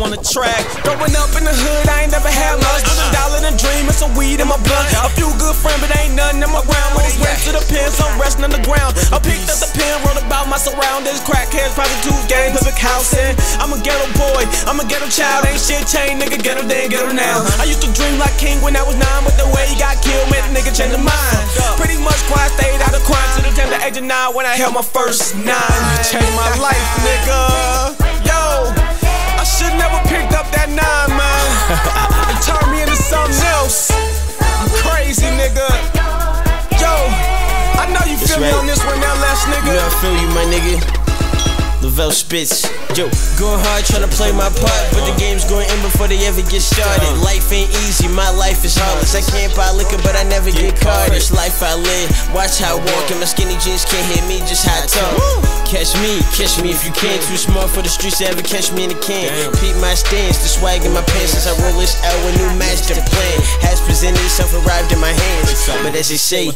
on the track. Growing up in the hood, I ain't never had much. With $1 and a dream and some weed in my blunt. A few good friends, but ain't nothing in my ground. Most went to the pen, some resting on the ground. I picked up the pen, wrote about my surroundings. Crackheads, prostitutes, gang, public housing. I'm a ghetto boy, I'm a ghetto child. Ain't shit changed, nigga, ghetto then, ghetto now. I used to dream like King when I was 9, but the way he got killed made a nigga change his mind. Pretty much quiet, stayed out of crime to the tender age of 9 when I held my first 9. Changed my life, nigga. Yo, I should never picked up that 9, man. It turned me into something else. I'm crazy, nigga. Yo, I know you feel me on this one now, last nigga. You know I feel you, my nigga. Lavelle Spitz. Yo, going hard trying to play my part, but the game's going in before they ever get started. Life ain't easy, my life is heartless. I can't buy liquor, but I never get caught. This life I live, watch how I walk, and my skinny jeans can't hit me, just how I talk. Catch me if you can. Too smart for the streets to ever catch me in the can. Peep my stance, the swag in my pants as I roll this out with new master plan. Has presented itself, arrived in my hands. But as they say,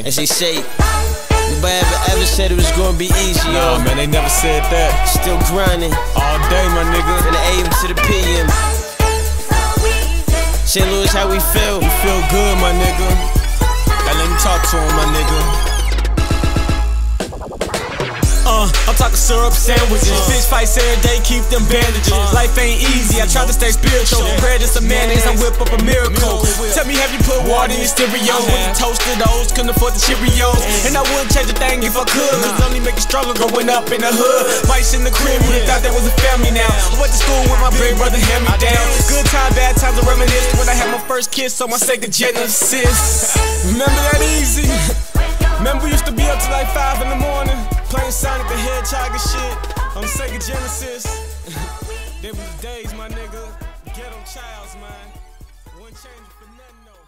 nobody ever said it was gonna be easy, yo. Nah, man, they never said that. Still grinding all day, my nigga. from the AM to the PM. St. Louis, how we feel? We feel good, my nigga. Hey, let me talk to him, my nigga. I'm talking syrup sandwiches, fish fights every day, keep them bandages. Life ain't easy, I try to stay spiritual. Prayer just a mayonnaise, I whip up a miracle. Tell me, have you put water in your stereo? With the toasted O's, couldn't afford the Cheerios. And I wouldn't change a thing if I could, cause it only make it stronger growing up in the hood. Vice in the crib, would've thought that was a family now. I went to school with my big brother, hand me down. Good time, bad times, I reminisce when I had my first kiss on my Sega Genesis. Remember that easy? Remember we used to be up till like 5 in the morning, playing Sonic the Hedgehog and shit on the Sega Genesis. Them was the days, my nigga. Ghetto childs, man. Wouldn't change it for nothing, no.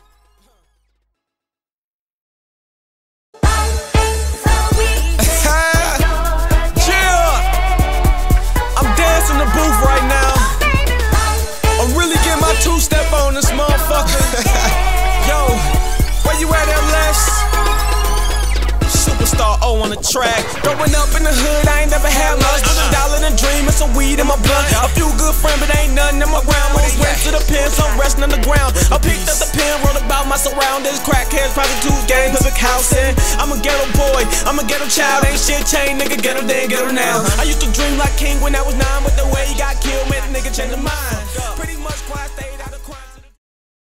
Yeah! I'm dancing the booth right now. I'm really getting my two-step on this motherfucker. Yo, where you at, LS? Superstar O on the track. Growing up in the hood, I ain't never had much. With $1 and a dream and some weed in my blunt. A few good friends, but ain't nothing in my ground. Most went to the pen, some resting on the ground. I picked up the pen, wrote about my surroundings. Crackheads, prostitutes, gang, public housing. I'm a ghetto boy, I'm a ghetto child. Ain't shit changed, nigga, ghetto then, ghetto now. I used to dream like King when I was 9, but the way he got killed made a nigga change his mind.